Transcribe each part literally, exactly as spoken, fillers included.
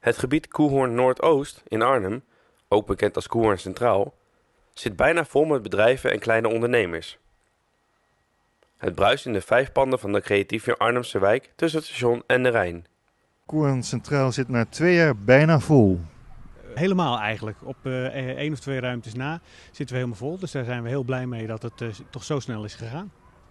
Het gebied Coehoorn Noordoost in Arnhem, ook bekend als Coehoorn Centraal, zit bijna vol met bedrijven en kleine ondernemers. Het bruist in de vijf panden van de creatieve Arnhemse wijk tussen het station en de Rijn. Coehoorn Centraal zit na twee jaar bijna vol. Helemaal eigenlijk. Op uh, één of twee ruimtes na zitten we helemaal vol. Dus daar zijn we heel blij mee dat het uh, toch zo snel is gegaan.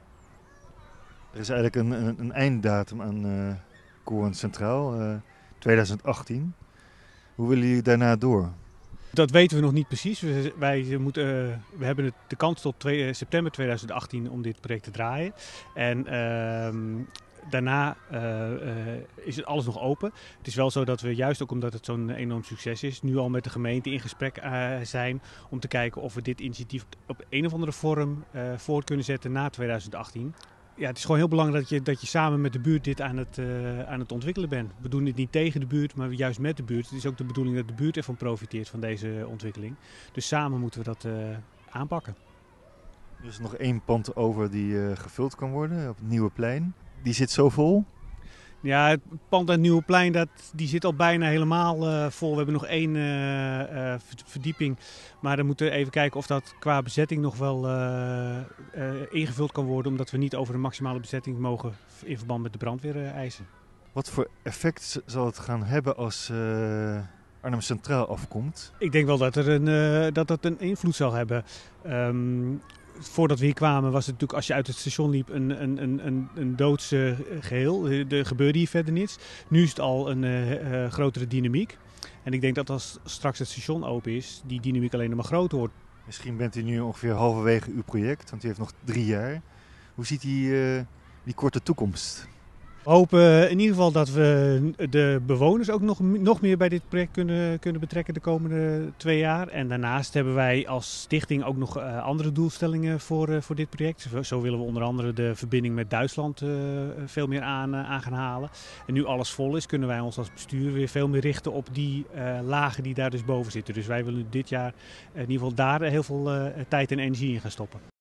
Er is eigenlijk een, een, een einddatum aan uh, Coehoorn Centraal, uh, twintig achttien. Hoe willen jullie daarna door? Dat weten we nog niet precies. We, wij moeten, uh, we hebben het, de kans tot twee, september twintig achttien om dit project te draaien. En uh, daarna uh, uh, is het alles nog open. Het is wel zo dat we juist ook omdat het zo'n enorm succes is, nu al met de gemeente in gesprek uh, zijn om te kijken of we dit initiatief op een of andere vorm uh, voort kunnen zetten na twintig achttien. Ja, het is gewoon heel belangrijk dat je, dat je samen met de buurt dit aan het, uh, aan het ontwikkelen bent. We doen dit niet tegen de buurt, maar juist met de buurt. Het is ook de bedoeling dat de buurt ervan profiteert van deze ontwikkeling. Dus samen moeten we dat uh, aanpakken. Er is nog één pand over die uh, gevuld kan worden op het Nieuwe Plein. Die zit zo vol? Ja, het pand aan het Nieuwe Plein dat, die zit al bijna helemaal uh, vol. We hebben nog één uh, uh, verdieping. Maar dan moeten we even kijken of dat qua bezetting nog wel uh, uh, ingevuld kan worden. Omdat we niet over de maximale bezetting mogen in verband met de brandweer uh, eisen. Wat voor effect zal het gaan hebben als uh, Arnhem Centraal afkomt? Ik denk wel dat, er een, uh, dat dat een invloed zal hebben. Um, Voordat we hier kwamen was het natuurlijk als je uit het station liep een, een, een, een, een doods uh, geheel. Er gebeurde hier verder niets. Nu is het al een uh, uh, grotere dynamiek. En ik denk dat als straks het station open is, die dynamiek alleen nog maar groter wordt. Misschien bent u nu ongeveer halverwege uw project, want u heeft nog drie jaar. Hoe ziet die, uh, die korte toekomst? We hopen in ieder geval dat we de bewoners ook nog, nog meer bij dit project kunnen, kunnen betrekken de komende twee jaar. En daarnaast hebben wij als stichting ook nog uh, andere doelstellingen voor, uh, voor dit project. Zo willen we onder andere de verbinding met Duitsland uh, veel meer aan, uh, aan gaan halen. En nu alles vol is, kunnen wij ons als bestuur weer veel meer richten op die uh, lagen die daar dus boven zitten. Dus wij willen dit jaar uh, in ieder geval daar heel veel uh, tijd en energie in gaan stoppen.